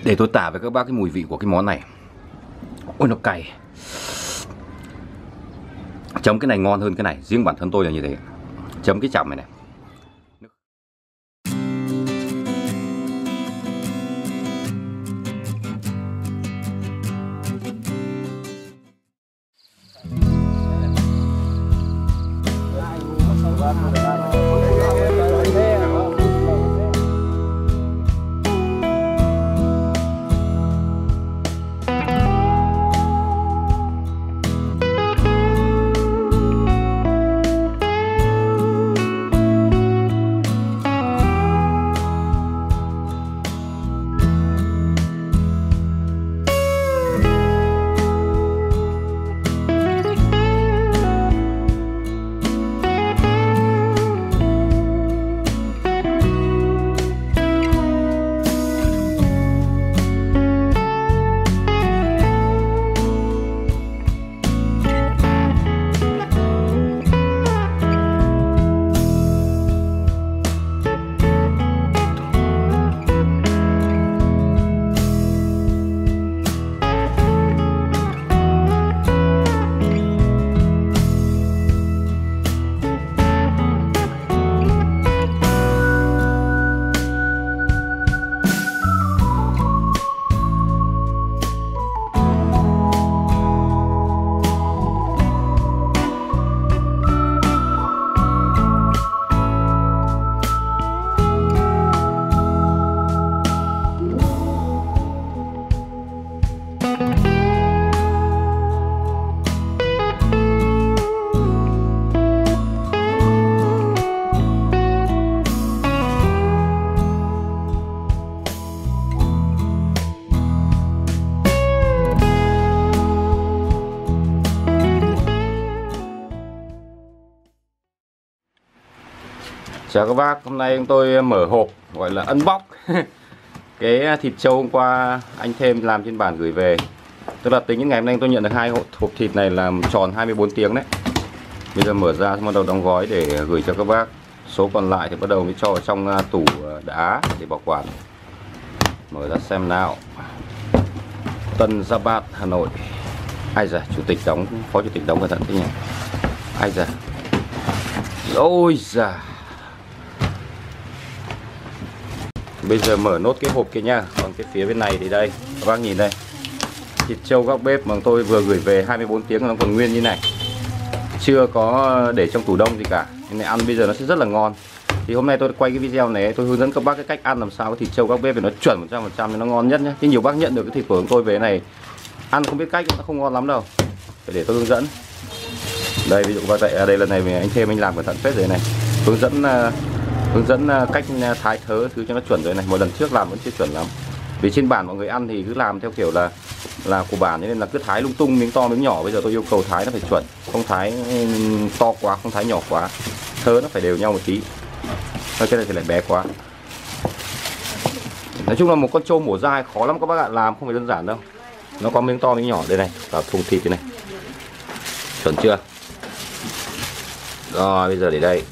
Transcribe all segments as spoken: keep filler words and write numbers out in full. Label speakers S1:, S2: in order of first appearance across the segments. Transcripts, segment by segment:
S1: Để tôi tả với các bác cái mùi vị của cái món này. Ôi nó cay. Chấm cái này ngon hơn cái này, riêng bản thân tôi là như thế. Chấm cái chẩm này này. Chào các bác, hôm nay tôi mở hộp gọi là unbox cái thịt trâu hôm qua anh Thêm làm trên bản gửi về. Tức là tính đến ngày hôm nay tôi nhận được hai hộp thịt này làm tròn hai mươi bốn tiếng đấy. Bây giờ mở ra bắt đầu đóng gói để gửi cho các bác. Số còn lại thì bắt đầu mới cho vào trong tủ đá để bảo quản. Mở ra xem nào. Tân Gia Bát, Hà Nội. Ai da, chủ tịch đóng, phó chủ tịch đóng cẩn thận thế nhỉ. Ai da. Ôi da. Bây giờ mở nốt cái hộp kia nha. Còn cái phía bên này thì đây, các bác nhìn đây. Thịt trâu góc bếp mà tôi vừa gửi về hai mươi bốn tiếng nó còn nguyên như này. Chưa có để trong tủ đông gì cả. Nên này ăn bây giờ nó sẽ rất là ngon. Thì hôm nay tôi quay cái video này tôi hướng dẫn các bác cái cách ăn làm sao cái thịt trâu góc bếp để nó chuẩn một trăm phần trăm nó ngon nhất nhé. Thì nhiều bác nhận được cái thịt của chúng tôi về này ăn không biết cách nó không ngon lắm đâu. Phải để tôi hướng dẫn. Đây ví dụ các bạn đây lần này anh Thêm anh làm cẩn thận phết rồi này. Hướng dẫn uh, hướng dẫn cách thái thớ thứ cho nó chuẩn rồi này. Một lần trước làm vẫn chưa chuẩn lắm. Vì trên bản mọi người ăn thì cứ làm theo kiểu là là của bản nên là cứ thái lung tung miếng to miếng nhỏ. Bây giờ tôi yêu cầu thái nó phải chuẩn, không thái to quá, không thái nhỏ quá. Thớ nó phải đều nhau một tí. Thôi cái này thì lại bé quá. Nói chung là một con trâu mổ dai khó lắm các bác ạ, làm không phải đơn giản đâu. Nó có miếng to miếng nhỏ đây này, vào thùng thịt đây này. Chuẩn chưa? Rồi bây giờ để đây.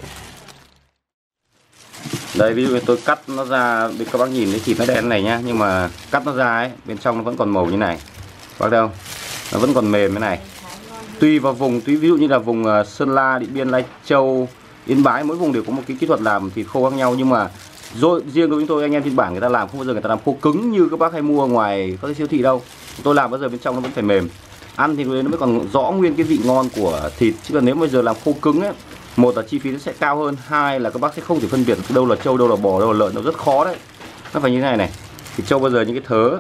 S1: Đây ví dụ tôi cắt nó ra, các bác nhìn thấy thịt nó đen này nhá, nhưng mà cắt nó ra ấy, bên trong nó vẫn còn màu như này. Bác đâu? Nó vẫn còn mềm thế này. Tùy vào vùng, tùy ví dụ như là vùng Sơn La, Điện Biên, Lai Châu, Yên Bái, mỗi vùng đều có một cái kỹ thuật làm thịt khô khác nhau, nhưng mà rồi riêng đối với tôi anh em trên bản người ta làm không bao giờ người ta làm khô cứng như các bác hay mua ngoài các cái siêu thị đâu. Tôi làm bao giờ bên trong nó vẫn phải mềm. Ăn thì nó mới còn rõ nguyên cái vị ngon của thịt, chứ còn nếu bây giờ làm khô cứng ấy, một là chi phí nó sẽ cao hơn, hai là các bác sẽ không thể phân biệt đâu là trâu, đâu là bò, đâu là lợn, nó rất khó đấy. Nó phải như thế này này. Thịt trâu bao giờ những cái thớ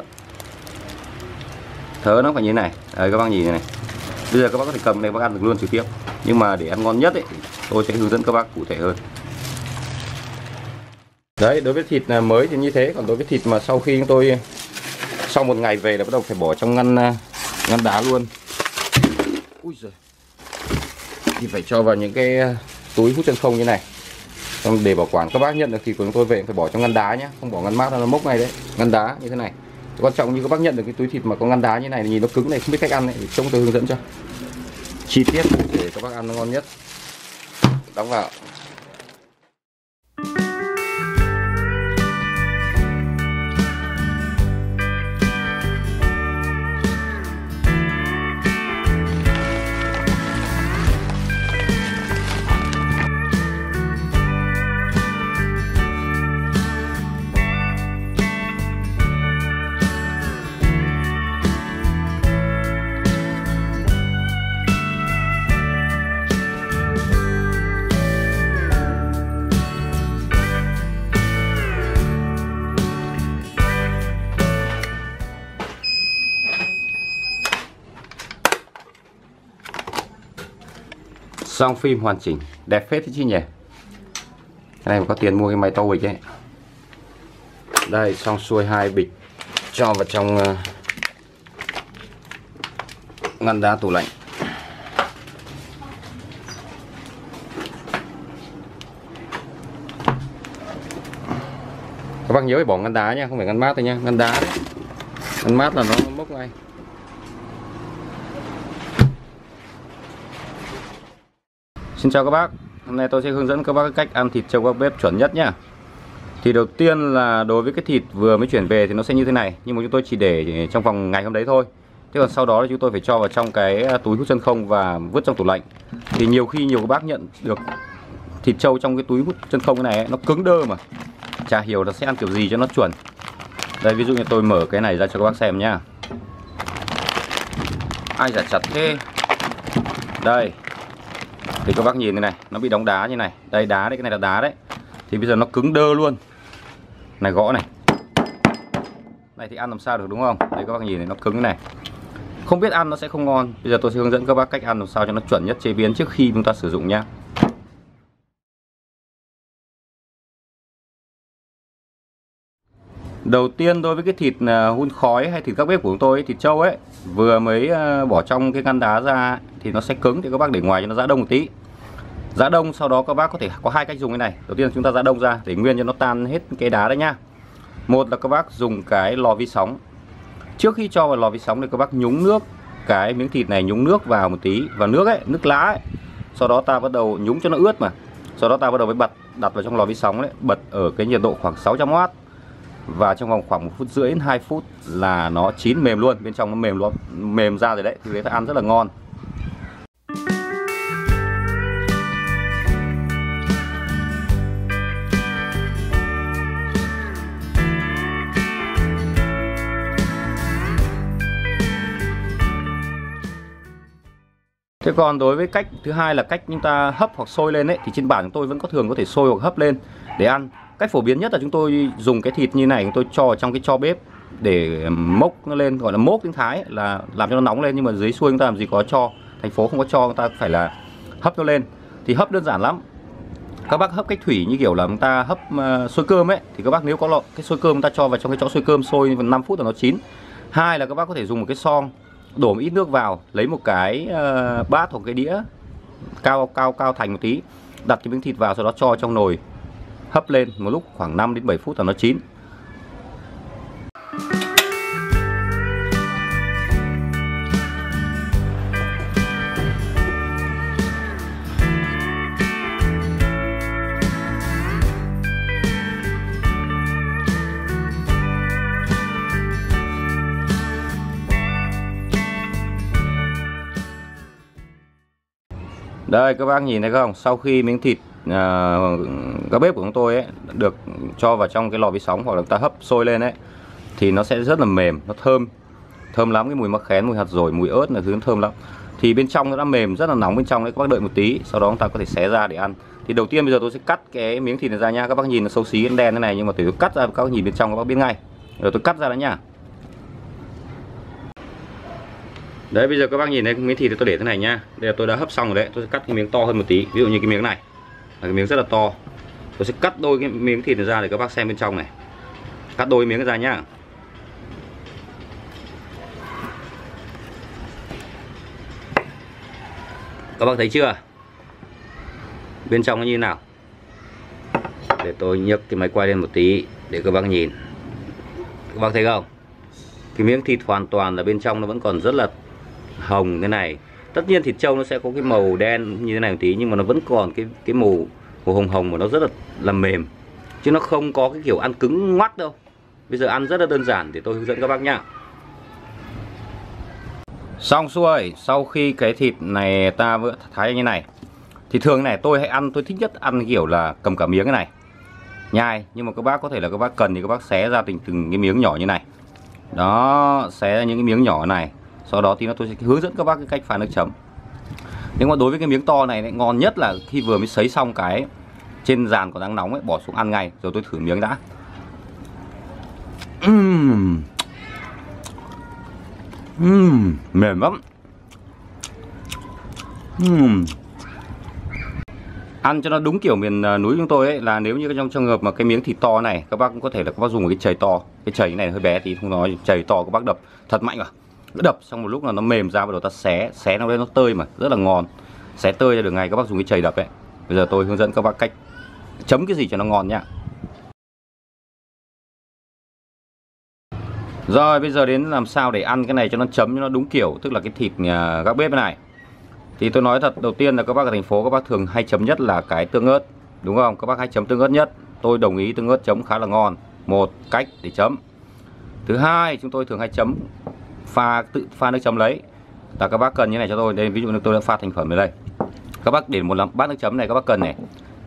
S1: thớ nó phải như thế này. Đấy các bác nhìn này này. Bây giờ các bác có thể cầm này bác ăn được luôn trực tiếp. Nhưng mà để ăn ngon nhất ấy, tôi sẽ hướng dẫn các bác cụ thể hơn. Đấy, đối với thịt mới thì như thế, còn đối với thịt mà sau khi chúng tôi sau một ngày về là bắt đầu phải bỏ trong ngăn ngăn đá luôn. Ui giời. Thì phải cho vào những cái túi hút chân không như này. Xong để bảo quản, các bác nhận được thịt của chúng tôi về phải bỏ trong ngăn đá nhé, không bỏ ngăn mát nó mốc này đấy, ngăn đá như thế này. Quan trọng như các bác nhận được cái túi thịt mà có ngăn đá như này, nhìn nó cứng này, không biết cách ăn này, thì trông tôi hướng dẫn cho chi tiết để các bác ăn nó ngon nhất. Đóng vào. Xong phim hoàn chỉnh, đẹp phết thế chứ nhỉ. Cái này mà có tiền mua cái máy to bịch ấy. Đây, xong xuôi hai bịch cho vào trong uh, ngăn đá tủ lạnh. Các bác nhớ phải bỏ ngăn đá nha, không phải ngăn mát thôi nha, ngăn đá đấy. Ngăn mát là nó mốc ngay. Xin chào các bác, hôm nay tôi sẽ hướng dẫn các bác cách ăn thịt trâu gác bếp chuẩn nhất nhá. Thì đầu tiên là đối với cái thịt vừa mới chuyển về thì nó sẽ như thế này, nhưng mà chúng tôi chỉ để trong vòng ngày hôm đấy thôi. Thế còn sau đó thì chúng tôi phải cho vào trong cái túi hút chân không và vứt trong tủ lạnh. Thì nhiều khi nhiều các bác nhận được thịt trâu trong cái túi hút chân không cái này ấy, nó cứng đơ mà chả hiểu là sẽ ăn kiểu gì cho nó chuẩn. Đây, ví dụ như tôi mở cái này ra cho các bác xem nhá. Ai giả chặt thế. Đây, thì các bác nhìn thế này, nó bị đóng đá như này. Đây, đá đấy, cái này là đá đấy. Thì bây giờ nó cứng đơ luôn. Này, gõ này. Này thì ăn làm sao được đúng không? Đây các bác nhìn này, nó cứng thế này. Không biết ăn nó sẽ không ngon. Bây giờ tôi sẽ hướng dẫn các bác cách ăn làm sao cho nó chuẩn nhất chế biến trước khi chúng ta sử dụng nhá. Đầu tiên đối với cái thịt hun khói hay thịt các bếp của chúng tôi ấy, thịt trâu ấy vừa mới bỏ trong cái ngăn đá ra thì nó sẽ cứng, thì các bác để ngoài cho nó giã đông một tí. Giã đông sau đó các bác có thể có hai cách dùng cái này. Đầu tiên là chúng ta giã đông ra để nguyên cho nó tan hết cái đá đấy nhá. Một là các bác dùng cái lò vi sóng. Trước khi cho vào lò vi sóng thì các bác nhúng nước cái miếng thịt này, nhúng nước vào một tí, vào nước ấy, nước lá ấy. Sau đó ta bắt đầu nhúng cho nó ướt mà. Sau đó ta bắt đầu mới bật đặt vào trong lò vi sóng đấy, bật ở cái nhiệt độ khoảng sáu trăm oát. Và trong vòng khoảng một phút rưỡi đến hai phút là nó chín mềm luôn, bên trong nó mềm luôn, mềm ra rồi đấy, thì đấy ta ăn rất là ngon. Thế còn đối với cách thứ hai là cách chúng ta hấp hoặc sôi lên ấy, thì trên bản chúng tôi vẫn có thường có thể sôi hoặc hấp lên để ăn. Cách phổ biến nhất là chúng tôi dùng cái thịt như này, chúng tôi cho vào trong cái tro bếp để mốc nó lên, gọi là mốc tiếng Thái, là làm cho nó nóng lên. Nhưng mà dưới xuôi chúng ta làm gì có cho, thành phố không có cho, chúng ta phải là hấp nó lên. Thì hấp đơn giản lắm. Các bác hấp cách thủy như kiểu là chúng ta hấp uh, xôi cơm ấy, thì các bác nếu có lọ cái xôi cơm chúng ta cho vào trong cái chõ xôi cơm sôi năm phút là nó chín. Hai là các bác có thể dùng một cái xoong, đổ một ít nước vào, lấy một cái uh, bát hoặc cái đĩa cao cao cao thành một tí, đặt cái miếng thịt vào, sau đó cho trong nồi hấp lên một lúc khoảng năm đến bảy phút là nó chín. Đây các bác nhìn thấy không? Sau khi miếng thịt uh, các bếp của chúng tôi ấy được cho vào trong cái lò vi sóng hoặc là ta hấp sôi lên ấy, thì nó sẽ rất là mềm, nó thơm, thơm lắm, cái mùi mắc khén, mùi hạt dổi, mùi ớt là thứ nó thơm lắm. Thì bên trong nó đã mềm, rất là nóng bên trong đấy, các bác đợi một tí, sau đó chúng ta có thể xé ra để ăn. Thì đầu tiên bây giờ tôi sẽ cắt cái miếng thịt này ra nha. Các bác nhìn nó xấu xí đen đen thế này, nhưng mà tôi cắt ra, các bác nhìn bên trong các bác biết ngay. Rồi tôi cắt ra đó nha. Đấy, bây giờ các bác nhìn thấy miếng thịt thì tôi để thế này nhá. Đây là tôi đã hấp xong rồi đấy. Tôi sẽ cắt cái miếng to hơn một tí. Ví dụ như cái miếng này là cái miếng rất là to. Tôi sẽ cắt đôi cái miếng thịt này ra để các bác xem bên trong này. Cắt đôi miếng ra nhá. Các bác thấy chưa? Bên trong nó như thế nào? Để tôi nhấc cái máy quay lên một tí để các bác nhìn. Các bác thấy không? Cái miếng thịt hoàn toàn là bên trong nó vẫn còn rất là hồng thế này. Tất nhiên thịt trâu nó sẽ có cái màu đen như thế này một tí, nhưng mà nó vẫn còn cái cái màu màu hồng hồng mà nó rất là là mềm, chứ nó không có cái kiểu ăn cứng ngoắc đâu. Bây giờ ăn rất là đơn giản để tôi hướng dẫn các bác nhá. Xong xuôi, sau khi cái thịt này ta vừa thái như này thì thường này tôi hay ăn, tôi thích nhất ăn kiểu là cầm cả miếng cái này nhai. Nhưng mà các bác có thể là các bác cần thì các bác xé ra từng từng cái miếng nhỏ như này. Đó, xé ra những cái miếng nhỏ này. Sau đó thì nó tôi sẽ hướng dẫn các bác cái cách pha nước chấm. Nhưng mà đối với cái miếng to này, này ngon nhất là khi vừa mới sấy xong cái trên giàn còn đang nóng ấy, bỏ xuống ăn ngay. Rồi tôi thử miếng đã. uhm. Uhm, mềm lắm. uhm. Ăn cho nó đúng kiểu miền núi chúng tôi ấy, là nếu như trong trường hợp mà cái miếng thịt to này, các bác cũng có thể là các bác dùng một cái chày to. Cái chày này hơi bé thì không nói, chày to các bác đập thật mạnh vào. Cứ đập xong một lúc là nó mềm ra, bắt đầu ta xé, xé nó lên nó tơi mà rất là ngon. Xé tơi ra được ngày các bác dùng cái chày đập ấy. Bây giờ tôi hướng dẫn các bác cách chấm cái gì cho nó ngon nhá. Rồi bây giờ đến làm sao để ăn cái này cho nó chấm cho nó đúng kiểu, tức là cái thịt gác bếp này. Thì tôi nói thật, đầu tiên là các bác ở thành phố các bác thường hay chấm nhất là cái tương ớt, đúng không? Các bác hay chấm tương ớt nhất. Tôi đồng ý tương ớt chấm khá là ngon. Một cách để chấm. Thứ hai, chúng tôi thường hay chấm pha tự pha nước chấm lấy. Là các bác cần như này cho tôi. Đây ví dụ như tôi đã pha thành phẩm ở đây. Các bác để một bát nước chấm này các bác cần này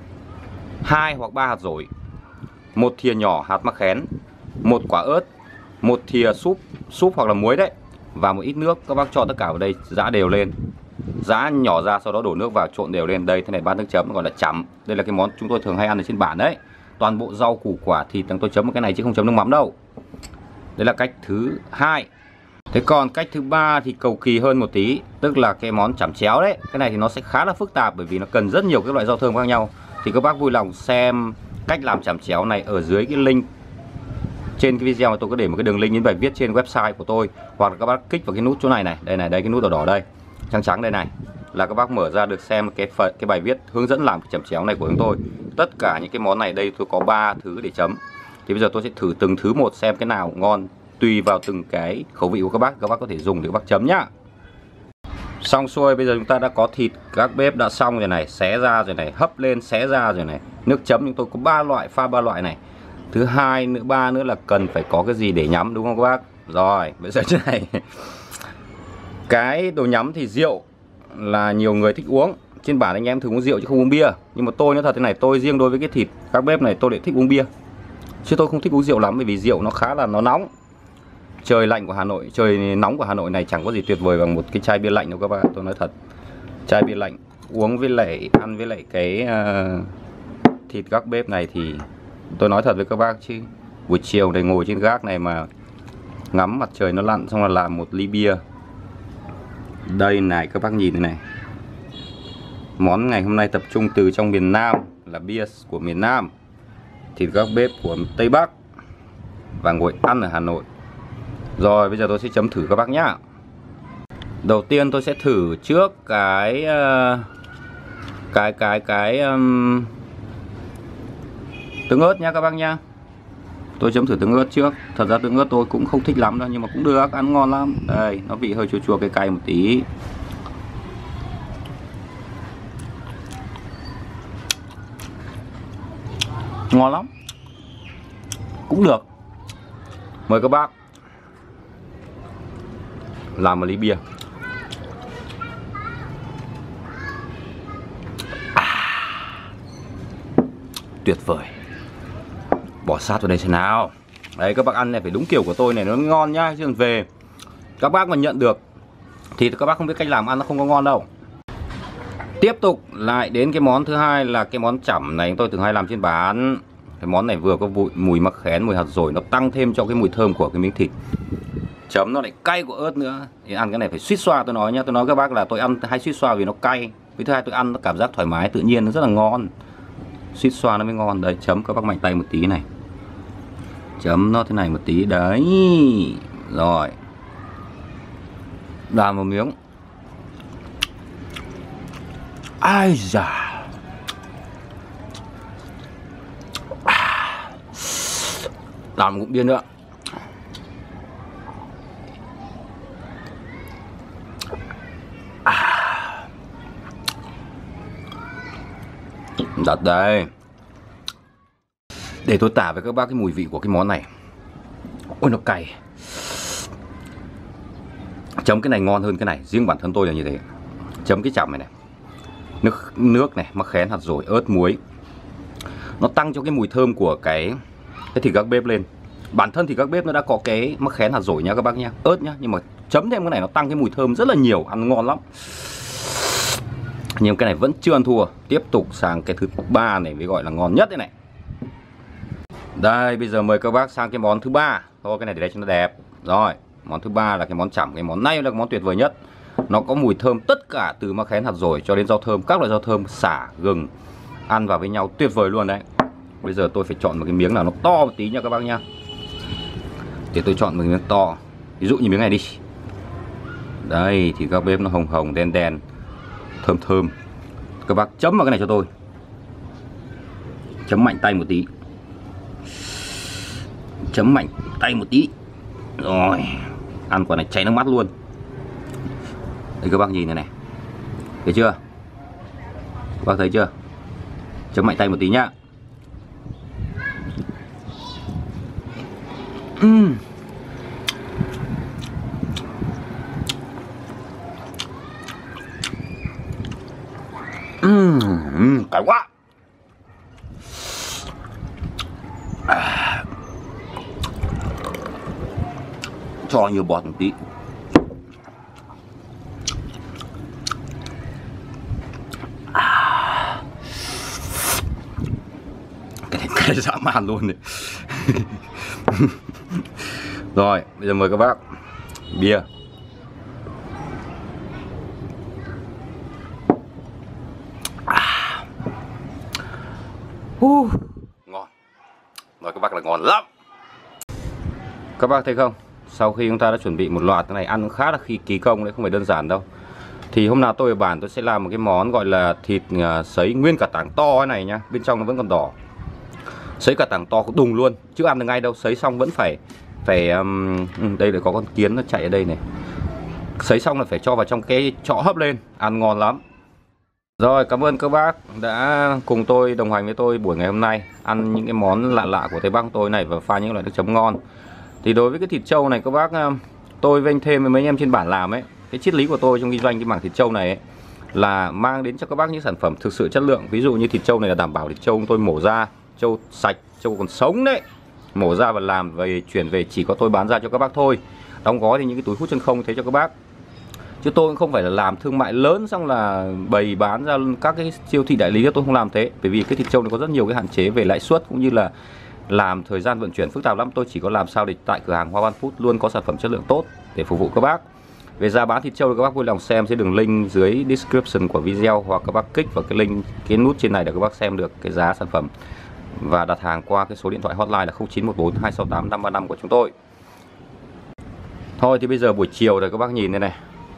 S1: hai hoặc ba hạt dổi, một thìa nhỏ hạt mắc khén, một quả ớt, một thìa súp, súp hoặc là muối đấy, và một ít nước. Các bác cho tất cả vào đây, giã đều lên, giã nhỏ ra, sau đó đổ nước vào trộn đều lên. Đây, thế này bát nước chấm gọi là chấm. Đây là cái món chúng tôi thường hay ăn ở trên bản đấy. Toàn bộ rau củ quả thịt tôi chấm một cái này chứ không chấm nước mắm đâu. Đấy là cách thứ hai. Thế còn cách thứ ba thì cầu kỳ hơn một tí, tức là cái món chẩm chéo đấy. Cái này thì nó sẽ khá là phức tạp bởi vì nó cần rất nhiều các loại rau thơm khác nhau. Thì các bác vui lòng xem cách làm chẩm chéo này ở dưới cái link trên cái video, mà tôi có để một cái đường link đến bài viết trên website của tôi, hoặc là các bác kích vào cái nút chỗ này này, đây này, đây cái nút đỏ đỏ đây, trắng trắng đây này, là các bác mở ra được xem cái phần cái bài viết hướng dẫn làm cái chẩm chéo này của chúng tôi. Tất cả những cái món này đây tôi có ba thứ để chấm. Thì bây giờ tôi sẽ thử từng thứ một xem cái nào ngon, tùy vào từng cái khẩu vị của các bác, các bác có thể dùng để các bác chấm nhá. Xong xuôi, bây giờ chúng ta đã có thịt các bếp đã xong rồi này, xé ra rồi này, hấp lên xé ra rồi này. Nước chấm chúng tôi có ba loại, pha ba loại này. Thứ hai nữa, ba nữa là cần phải có cái gì để nhắm, đúng không các bác? Rồi, bây giờ thế này. Cái đồ nhắm thì rượu là nhiều người thích uống. Trên bản anh em thường uống rượu chứ không uống bia. Nhưng mà tôi nói thật thế này, tôi riêng đối với cái thịt các bếp này tôi lại thích uống bia. Chứ tôi không thích uống rượu lắm, bởi vì rượu nó khá là nó nóng. Trời lạnh của Hà Nội, trời nóng của Hà Nội này chẳng có gì tuyệt vời bằng một cái chai bia lạnh đâu các bạn. Tôi nói thật, chai bia lạnh uống với lại ăn với lại cái uh, thịt gác bếp này thì tôi nói thật với các bác chứ, buổi chiều này ngồi trên gác này mà ngắm mặt trời nó lặn, xong là làm một ly bia. Đây này các bác nhìn thế này. Món ngày hôm nay tập trung từ trong miền Nam, là bia của miền Nam, thịt gác bếp của Tây Bắc, và ngồi ăn ở Hà Nội. Rồi bây giờ tôi sẽ chấm thử các bác nhá. Đầu tiên tôi sẽ thử trước cái cái cái cái um, tương ớt nhá các bác nhá. Tôi chấm thử tương ớt trước. Thật ra tương ớt tôi cũng không thích lắm đâu, nhưng mà cũng được, ăn ngon lắm. Đây, nó vị hơi chua chua cay cay một tí. Ngon lắm. Cũng được. Mời các bác làm một ly bia. À, tuyệt vời. Bỏ sát vào đây xem nào. Đấy, các bác ăn này phải đúng kiểu của tôi này nó ngon nhá. Chứ còn về các bác mà nhận được thì các bác không biết cách làm ăn nó không có ngon đâu. Tiếp tục lại đến cái món thứ hai là cái món chẩm này tôi thường hay làm trên bàn. Cái món này vừa có mùi, mùi mắc khén, mùi hạt dổi, nó tăng thêm cho cái mùi thơm của cái miếng thịt. Chấm nó lại cay của ớt nữa. Thì ăn cái này phải suýt xoa, tôi nói nhá. Tôi nói các bác là tôi ăn hay suýt xoa vì nó cay. Với thứ hai tôi ăn nó cảm giác thoải mái, tự nhiên, nó rất là ngon. Suýt xoa nó mới ngon. Đấy, chấm các bác mạnh tay một tí này. Chấm nó thế này một tí. Đấy. Rồi. Làm một miếng. Ai da. Làm một ngụm bia nữa. À. Đặt đây. Để tôi tả với các bác cái mùi vị của cái món này. Ôi nó cay. Chấm cái này ngon hơn cái này, riêng bản thân tôi là như thế. Chấm cái chẩm này này. Nước nước này, mắc khén, hạt dổi, ớt, muối. Nó tăng cho cái mùi thơm của cái cái thịt gác bếp lên. Bản thân thịt gác bếp nó đã có cái mắc khén, hạt dổi nha các bác nhá, ớt nhá, nhưng mà chấm thêm cái này nó tăng cái mùi thơm rất là nhiều, ăn ngon lắm. Nhưng cái này vẫn chưa ăn thua. Tiếp tục sang cái thứ ba này mới gọi là ngon nhất đây này. Đây, bây giờ mời các bác sang cái món thứ ba. Thôi cái này để đây cho nó đẹp. Rồi, món thứ ba là cái món chẩm. Cái món này là cái món tuyệt vời nhất. Nó có mùi thơm tất cả từ mắc khén, hạt dổi cho đến rau thơm, các loại rau thơm, sả, gừng, ăn vào với nhau tuyệt vời luôn đấy. Bây giờ tôi phải chọn một cái miếng nào nó to một tí nha các bác nhá. Để tôi chọn một miếng to. Ví dụ như miếng này đi. Đây thì các bếp nó hồng hồng đen đen, thơm thơm. Các bác chấm vào cái này cho tôi. Chấm mạnh tay một tí. Chấm mạnh tay một tí. Rồi, ăn quả này cháy nước mắt luôn. Đây các bác nhìn này này. Thấy chưa? Các bác thấy chưa? Chấm mạnh tay một tí nhá. Uhm. Uhm, cay quá. À. Cho nhiều bọt một tí. À. Cái này cái dã man luôn đấy. Rồi, bây giờ mời các bác bia. À. Uh, ngon. Nói các bác là ngon lắm. Các bác thấy không? Sau khi chúng ta đã chuẩn bị một loạt cái này, ăn khá là khi kỳ công đấy, không phải đơn giản đâu. Thì hôm nào tôi ở bản tôi sẽ làm một cái món gọi là thịt sấy nguyên cả tảng to cái này nhá. Bên trong nó vẫn còn đỏ. Sấy cả tảng to đùng luôn, chứ ăn được ngay đâu. Sấy xong vẫn phải phải um, đây lại có con kiến nó chạy ở đây này. Sấy xong là phải cho vào trong cái chọ hấp lên, ăn ngon lắm. Rồi, cảm ơn các bác đã cùng tôi đồng hành với tôi buổi ngày hôm nay, ăn những cái món lạ lạ của Tây Bắc tôi này và pha những loại nước chấm ngon. Thì đối với cái thịt trâu này các bác, tôi với anh thêm với mấy anh em trên bản làm ấy, cái triết lý của tôi trong kinh doanh cái mảng thịt trâu này ấy, là mang đến cho các bác những sản phẩm thực sự chất lượng. Ví dụ như thịt trâu này là đảm bảo thịt trâu tôi mổ ra, trâu sạch, trâu còn sống đấy, mổ ra và làm về chuyển về chỉ có tôi bán ra cho các bác thôi. Đóng gói thì những cái túi hút chân không thế cho các bác. Chứ tôi cũng không phải là làm thương mại lớn xong là bày bán ra các cái siêu thị đại lý, tôi không làm thế. Bởi vì cái thịt trâu này có rất nhiều cái hạn chế về lãi suất cũng như là làm thời gian vận chuyển phức tạp lắm. Tôi chỉ có làm sao để tại cửa hàng Hoa Văn Food luôn có sản phẩm chất lượng tốt để phục vụ các bác. Về giá bán thịt trâu thì các bác vui lòng xem trên đường link dưới description của video, hoặc các bác kích vào cái link, cái nút trên này để các bác xem được cái giá sản phẩm và đặt hàng qua cái số điện thoại hotline là không chín một bốn hai sáu tám năm ba năm của chúng tôi. Thôi thì bây giờ buổi chiều rồi các bác nhìn đây này.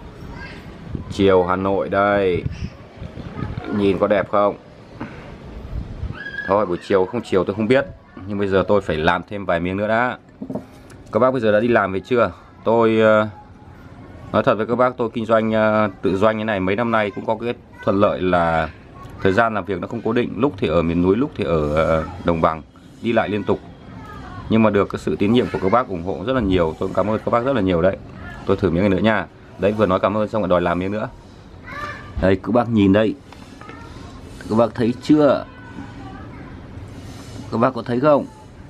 S1: Chiều Hà Nội đây. Nhìn có đẹp không? Thôi buổi chiều không chiều tôi không biết, nhưng bây giờ tôi phải làm thêm vài miếng nữa đã. Các bác bây giờ đã đi làm về chưa? Tôi uh, nói thật với các bác, tôi kinh doanh uh, tự doanh như này mấy năm nay cũng có cái thuận lợi là thời gian làm việc nó không cố định, lúc thì ở miền núi, lúc thì ở uh, đồng bằng, đi lại liên tục. Nhưng mà được cái sự tín nhiệm của các bác ủng hộ rất là nhiều, tôi cảm ơn các bác rất là nhiều đấy. Tôi thử miếng này nữa nha. Đấy, vừa nói cảm ơn xong rồi đòi làm miếng nữa. Đây các bác nhìn đây. Các bác thấy chưa? Các bác có thấy không?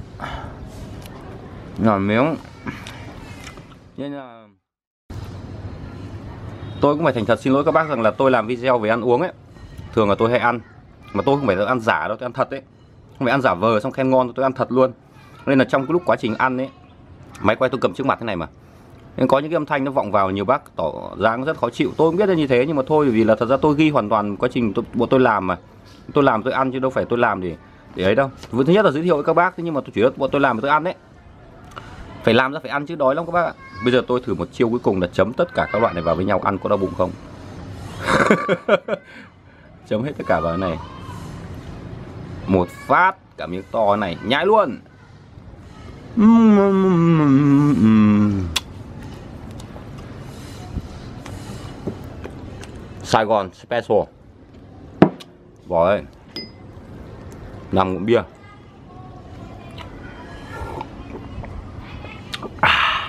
S1: Nhỏ miếng. Nên là tôi cũng phải thành thật xin lỗi các bác rằng là tôi làm video về ăn uống ấy, thường là tôi hay ăn, mà tôi không phải là ăn giả đâu, tôi ăn thật đấy. Không phải ăn giả vờ xong khen ngon, tôi ăn thật luôn. Nên là trong cái lúc quá trình ăn ấy, máy quay tôi cầm trước mặt thế này mà, nên có những cái âm thanh nó vọng vào, nhiều bác tỏ ra rất khó chịu. Tôi cũng biết là như thế, nhưng mà thôi, vì là thật ra tôi ghi hoàn toàn quá trình tôi, bọn tôi làm mà. Tôi làm tôi ăn chứ đâu phải tôi làm để để ấy đâu. Thứ nhất là giới thiệu với các bác, nhưng mà tôi chỉ bọn tôi làm tôi ăn đấy. Phải làm ra phải ăn chứ, đói lắm các bác ạ. Bây giờ tôi thử một chiêu cuối cùng là chấm tất cả các loại này vào với nhau, ăn có đau bụng không? Chấm hết tất cả vào này. Một phát cả miếng to này, nhai luôn. Sài Gòn Special. Bỏ đây. Nằm ngụm bia. À.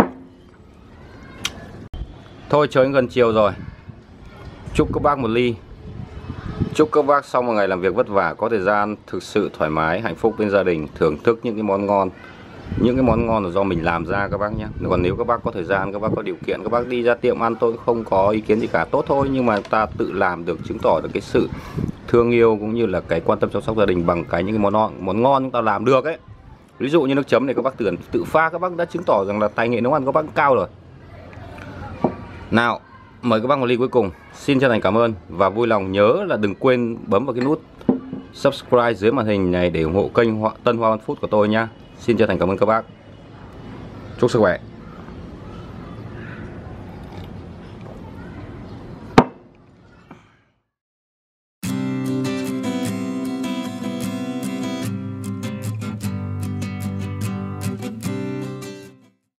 S1: Thôi trời gần chiều rồi. Chúc các bác một ly. Chúc các bác sau một ngày làm việc vất vả có thời gian thực sự thoải mái, hạnh phúc bên gia đình, thưởng thức những cái món ngon. Những cái món ngon là do mình làm ra các bác nhé. Còn nếu các bác có thời gian, các bác có điều kiện, các bác đi ra tiệm ăn, tôi không có ý kiến gì cả, tốt thôi. Nhưng mà ta tự làm được chứng tỏ được cái sự thương yêu cũng như là cái quan tâm chăm sóc gia đình bằng cái những cái món ngon, món ngon chúng ta làm được ấy. Ví dụ như nước chấm này các bác tưởng tự pha, các bác đã chứng tỏ rằng là tay nghề nấu ăn các bác cao rồi. Nào, mời các bác một ly cuối cùng. Xin chân thành cảm ơn và vui lòng nhớ là đừng quên bấm vào cái nút subscribe dưới màn hình này để ủng hộ kênh Tân Hoa One Food của tôi nha. Xin chân thành cảm ơn các bác. Chúc sức khỏe.